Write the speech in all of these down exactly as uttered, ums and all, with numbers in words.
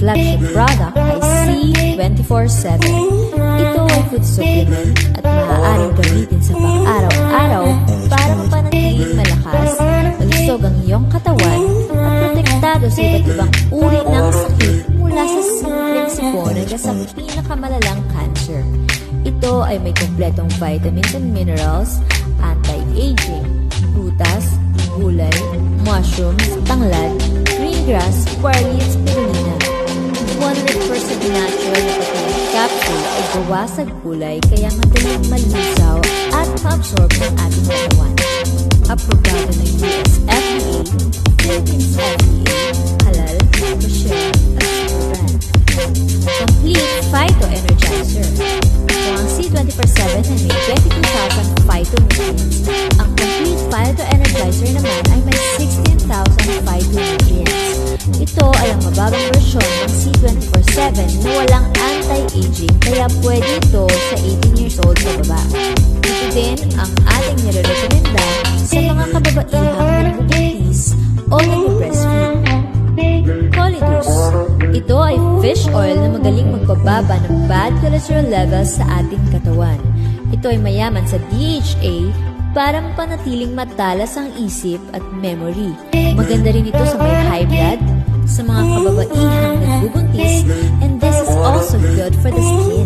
flagship product ay C twenty-four seven. Ito ay food supplement at maaaring gamitin sa pang-araw-araw para mapanatiling malakas, malusog ang iyong katawan at protektado sa iba't ibang uri ng sakit mula sa simpleng sipon hanggang sa pinakamalalang cancer. Ito ay may kompletong vitamins and minerals, anti-aging, prutas, gulay, mushrooms, tanglad, green grass, barley at spirulina. one hundred percent natural na patulang capsule ay gawa sa gulay kaya madaling malusaw at ma-absorb ng ating katawan. Aprobado ng U S F D A, Philippines F D A, halal, kosher, at brand. Complete Phyto Energizer. Ito ang C twenty-four seven na may twenty-two thousand phytonutrients. Ang Complete Phyto Energizer naman ay may sixteen thousand phytonutrients. Ito ay ang mababang versyon ng C twenty-four seven na walang anti-aging kaya pwede ito sa eighteen years old sa baba. Ito din ang ating nire-recommenda sa mga kababaihang nagbubuntis o nag-breastfeed. Colidus. Ito ay fish oil na magaling magpababa ng bad cholesterol levels sa ating katawan. Ito ay mayaman sa D H A para mapanatiling matalas ang isip at memory. Maganda rin ito sa may high blood, sa mga kababaihang nagbubuntis, and this is also good for the skin.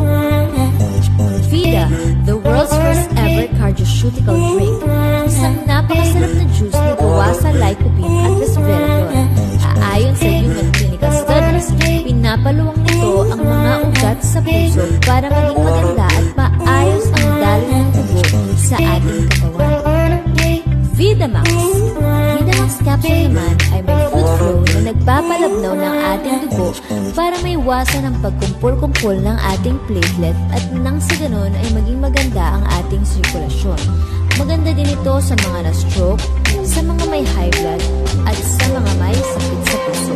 Vida, the world's first ever cardioceutical drink. Isang napakasarap na juice na gawa sa lycopene at resveratrol. Ayon sa human clinical studies, pinapaluwang nito ang mga ugat sa puso para maging maganda at maayos ang daloy ng dugo sa ating katawan. Vidamax. Vidamax capsule naman ay may food flow na nagpapalabnaw ng ating dugo para maiwasan ang pagkumpul-kumpul ng ating platelet at nang sa ganun ay maging maganda ang ating sirkulasyon. Maganda din ito sa mga na-stroke, sa mga may high blood, at sa mga may sakit sa puso.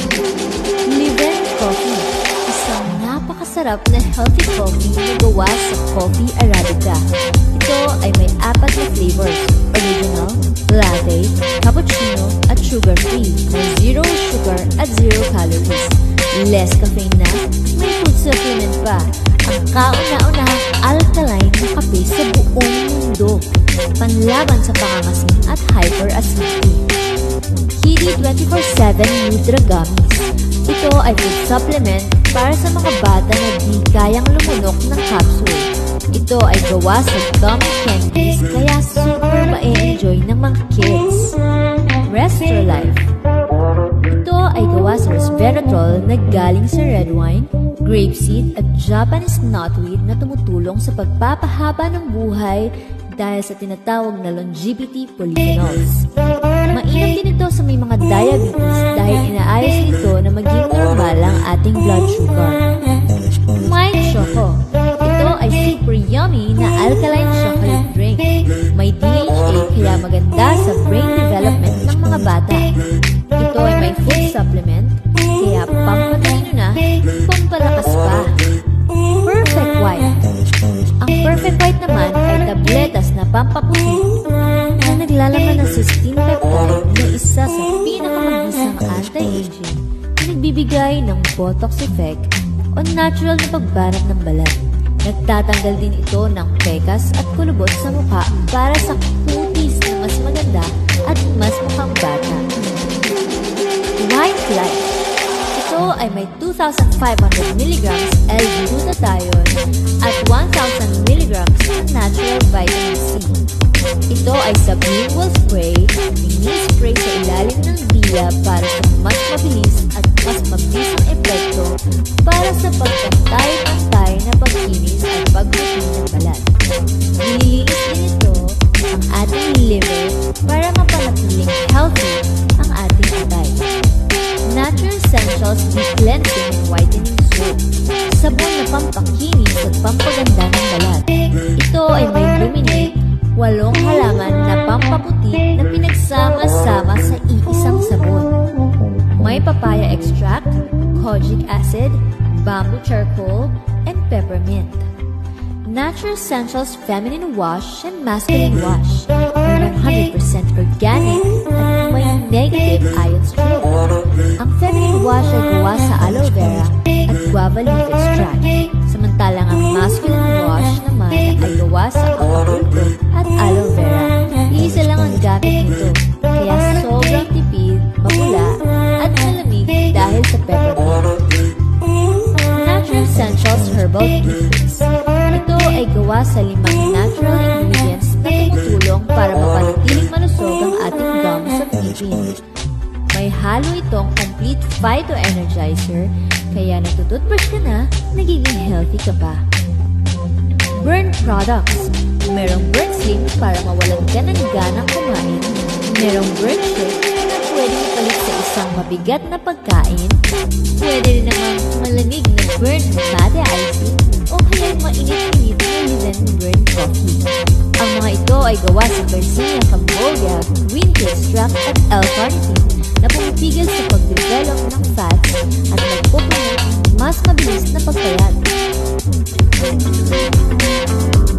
Liven Coffee. Isang napakasarap na healthy coffee na gawa sa coffee Arabica. Ito ay may apat na flavors: original, latte, cappuccino, at sugar-free na zero sugar at zero calories. Less caffeine na, may food supplement pa. Ang kauna-unahang alkaline na kape sa buong mundo. Panlaban sa pangangasim at hyperacidity. Kiddy twenty-four seven Nutri Gummies. Ito ay food supplement para sa mga bata na di kayang lumunok ng capsule. Ito ay gawa sa gummy candies kaya super ma-enjoy ng mga kids. Restrolife. Ito ay gawa sa resveratrol na galing sa red wine, grapeseed at Japanese knotweed na tumutulong sa pagpapahaba ng buhay dahil sa tinatawag na longevity polyphenols. Mainam din ito sa may mga diabetes dahil inaayos nito na maging normal ang ating blood sugar. My Choco. Ito ay super yummy na alkaline chocolate drink. May D H A kaya maganda sa brain development ng mga bata. Ito ay may food supplement kaya pampatalino na, pampalakas pa. Perfect White. Ang Perfect White naman ay tabletas na pampaputi na naglalaman ng cysteine peptide na isa sa pinakamabisang anti-aging na nagbibigay ng botox effect o natural na pagbanat ng balat. Nagtatanggal din ito ng pekas at kulubot sa mukha para sa kutis na mas maganda at mas mukhang bata. White Light. Ito ay may two thousand five hundred milligrams L-glutathione at one thousand milligrams ng natural vitamin C. Ito ay sublingual spray, mini-spray sa ilalim ng dila para sa mas mabilis at mas mabisang epekto para sa pagpantay-pantay na pagkinis at pagputin ng balat. Nililinis din ito ang ating liver para mapanatiling healthy ang ating atay. Natural Essentials Deep Cleansing and Whitening Soap. Sabon na pampakinis at pampaganda ng balat. Ito ay may luminate, walong halaman na pampaputi na pinagsama-sama sa iisang sabon. May papaya extract, kojic acid, bamboo charcoal, and peppermint. Natural Essentials Feminine Wash and Masculine Wash are one hundred percent organic at may negative ion strip. Ang feminine wash ay gawa sa aloe vera at guava leaf extract, samantalang ang masculine wash naman ay gawa sa acapulco at aloe vera. Iisa lang ang gamit nito, kaya sobrang tipid, mapula at malamig dahil sa peppermint. Natural Essentials Herbal Toothpaste. Ito ay gawa sa limang natural ingredients na tumutulong para mapanatiling malusog ang ating gums at ngipin. May halo itong complete phyto-energizer, kaya natututbrush ka na, nagiging healthy ka pa. Burn Products. Merong burn slim para mawalan ka ng ganang kumain. Merong burn shake na pwedeng ipalit sa isang mabigat na pagkain. Pwede rin namang malamig na burn mate icing o kaya mainit-init na hidden burn coffee. Ang mga ito ay gawa sa Garcinia Cambogia, green tea extract at L-carnitine na pumipigil sa pag-develop ng fats at nagpupromote mas mabilis na pagpayat.